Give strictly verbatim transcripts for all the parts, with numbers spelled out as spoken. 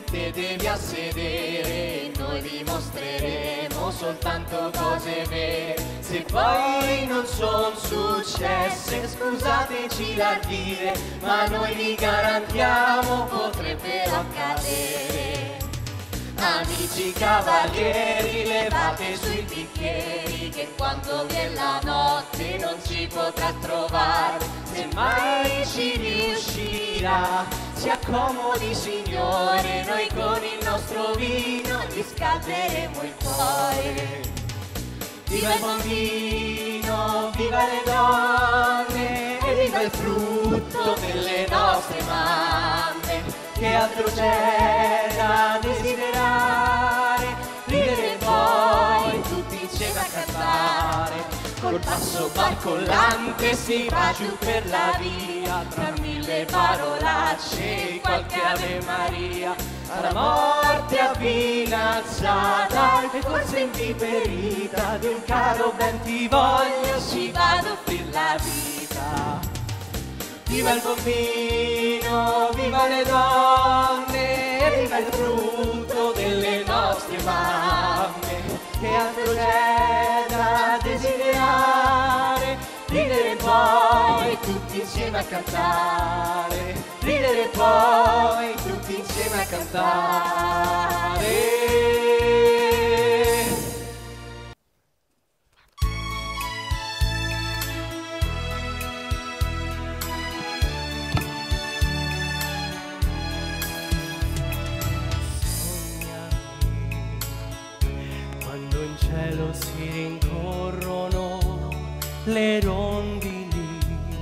mettetevi a sedere, noi vi mostreremo soltanto cose vere. Se poi non son successe, scusateci da dire, ma noi vi garantiamo potrebbero accadere. Amici cavalieri, levate sui bicchieri, che quando viene la notte non ci potrà trovare. Se mai ci riuscirà, si accomodi signore, noi con il nostro vino gli scalderemo il cuore. Viva il buon vino, viva le donne, e viva il frutto delle nostre mamme. Che altro c'è da desiderare? Ridere poi tutti insieme a cantare, col passo barcollante si va giù per la via, tra mille parolacce e qualche Ave Maria. Alla morte avvinacciata e forse inviperita, di un caro ben ti voglio si va ad offrir la vita. Viva il buon vino, viva le donne, e viva il frutto delle nostre mamme. Che altro c'è da desiderare? Ridere poi tutti insieme a cantare, ridere poi tutti insieme a cantare. Cielo si rincorrono le rondini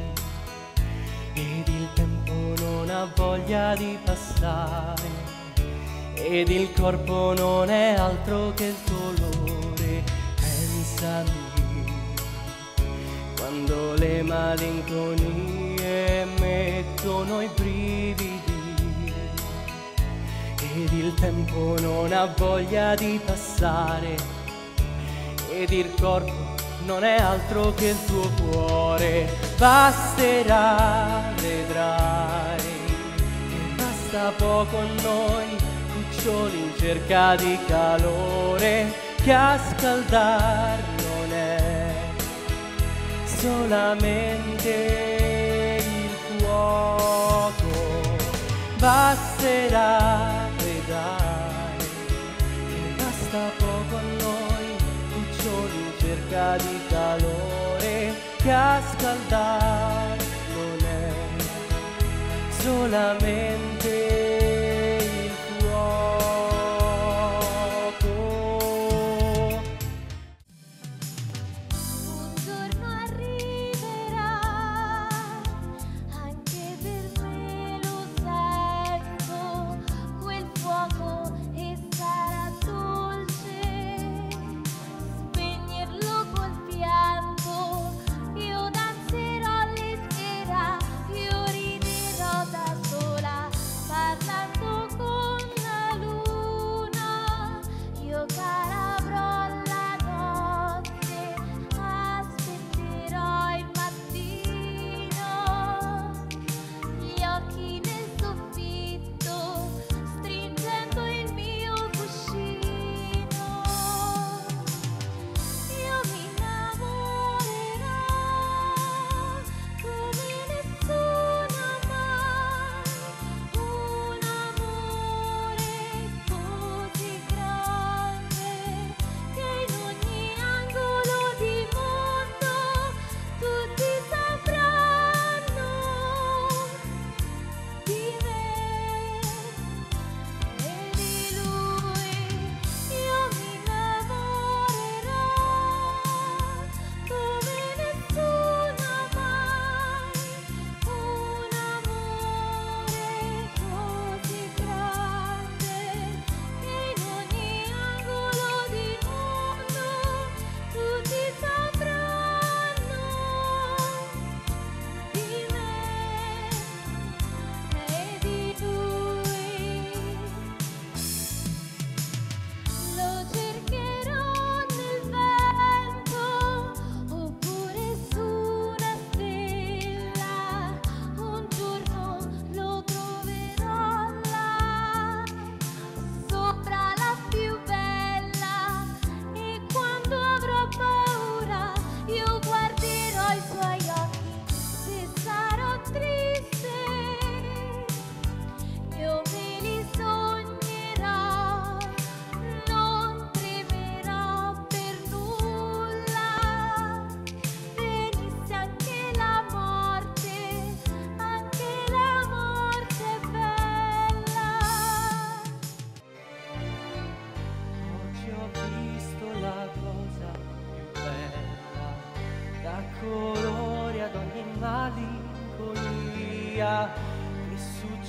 ed il tempo non ha voglia di passare ed il corpo non è altro che il dolore. Pensami quando le malinconie mettono i brividi ed il tempo non ha voglia di passare ed il corpo non è altro che il tuo cuore. Basterà, vedrai, che basta poco a noi, cuccioli in cerca di calore, che a scaldar non è solamente il fuoco. Basterà, vedrai, che basta poco a noi, in cerca di calore, che a scaldare non è solamente il fuoco. Un giorno arriverà, anche per me lo sento, quel fuoco e sarà dolce. Col pianto io danzerò leggera, io riderò da sola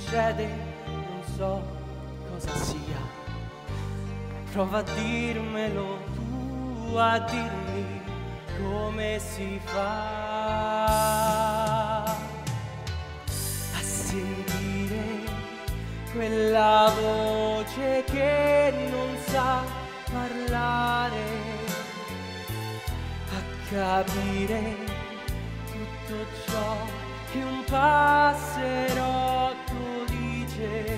succede, non so cosa sia. Prova a dirmelo tu, a dirmi come si fa a sentire quella voce che non sa parlare, a capire tutto ciò che un passerotto dice,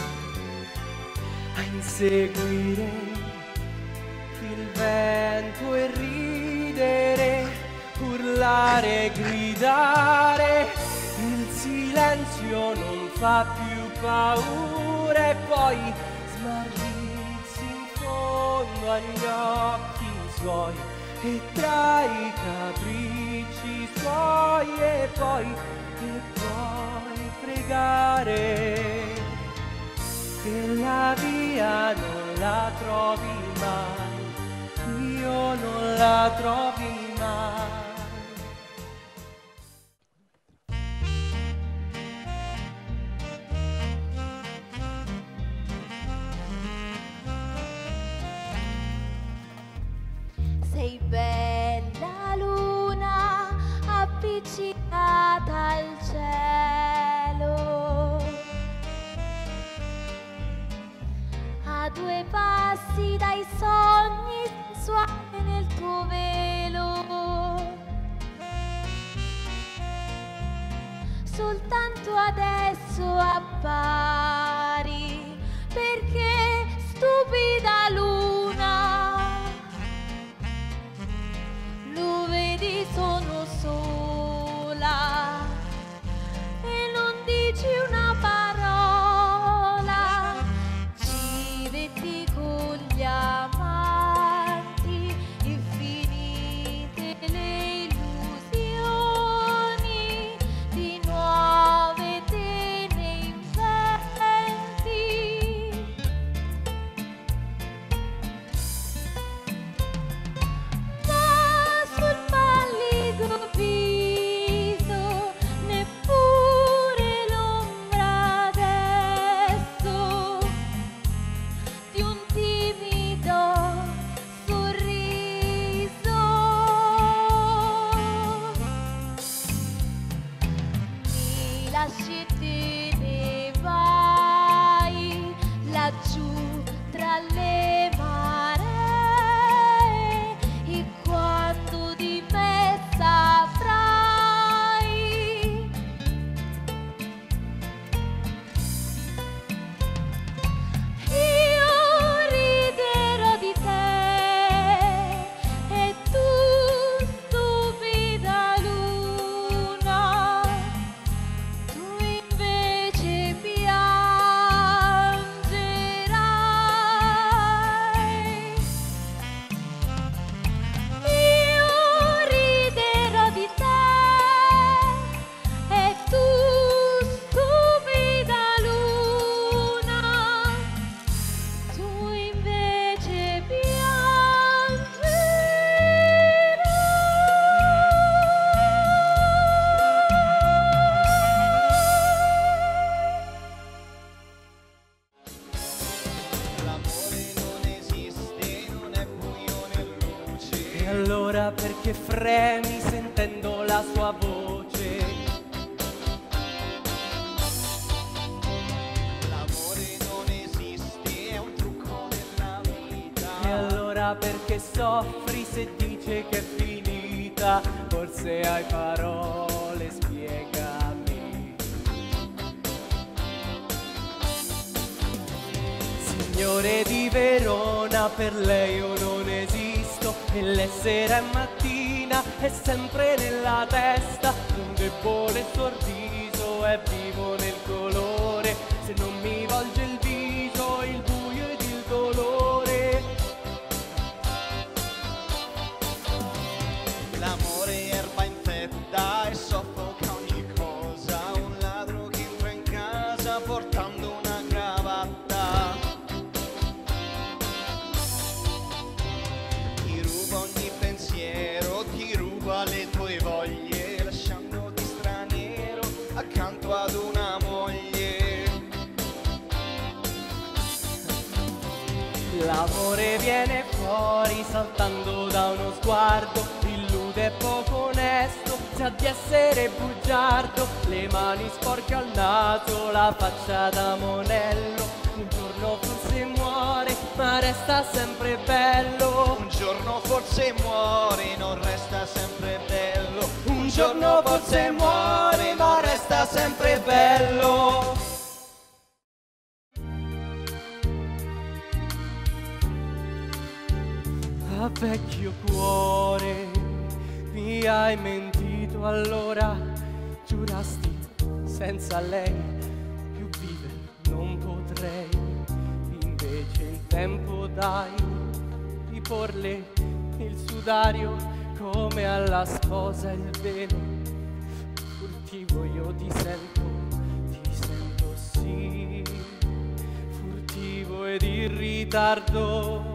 a inseguire il vento e ridere, urlare, gridare. Il silenzio non fa più paura e poi smarrirsi in fondo agli occhi suoi e tra i capricci suoi, e poi, e poi pregare che la via non la trovi mai, io non la trovi mai. Sei bella luna appiccicata al cielo, a due passi dai sogni sensuali nel tuo velo. Soltanto adesso appari, perché stupida luna, lo vedi sono sola e non dici una parola, ci vedi con gli amanti e finite le illusioni di nuove te ne inventi. Ma sul pallido viso neppure l'ombra adesso di un timido sorriso. Mi lasci e te ne vai laggiù tra le maree, e quando di me saprai io riderò di te, e tu stupida luna, tu invece piangerai. Io riderò di te, e tu stupida luna, tu invece L'amore non esiste, non è buio né luce. E allora perché fremi sentendo la sua voce? L'amore non esiste, è un trucco della vita. E allora perché soffri se dice che è finita? Forse hai parole, spiegami. Signore di Verona, per lei io non esisto, e le sera e mattina è sempre nella testa. Non debole il sorriso, è vivo nel colore, se non mi volge il viso, il buio ed il dolore. L'amore è erba infetta e soffoca ogni cosa. Un ladro che entra in casa portando una cravatta, ti ruba ogni pensiero, ti ruba le tue voglie, lasciandoti straniero a viene fuori saltando da uno sguardo, illude poco onesto, sa di essere bugiardo, le mani sporche al naso, la faccia da monello. Un giorno forse muore, ma resta sempre bello. Un giorno forse muore, non resta sempre bello. Un giorno forse muore, ma resta sempre bello. A vecchio cuore, mi hai mentito allora, giurasti senza lei più vivere non potrei. Invece il tempo dai di porle il sudario come alla sposa il velo. Furtivo io ti sento, ti sento sì, furtivo ed in ritardo.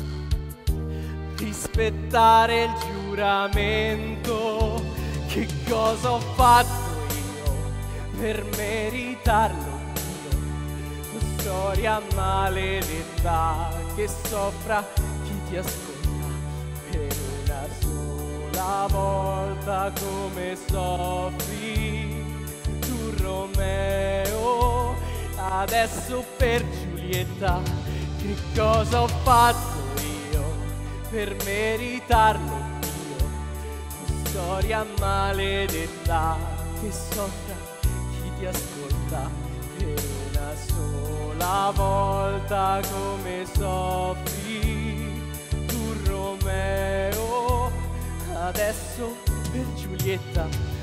Rispettare il giuramento, che cosa ho fatto io per meritarlo io? Storia maledetta che soffra chi ti ascolta per una sola volta come soffri tu Romeo. Adesso per Giulietta, che cosa ho fatto per meritarlo io? Storia maledetta che soffra chi ti ascolta per una sola volta come soffri tu Romeo. Adesso per Giulietta.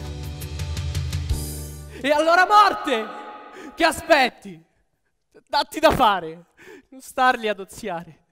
E allora morte, che aspetti? Datti da fare, non starli ad oziare.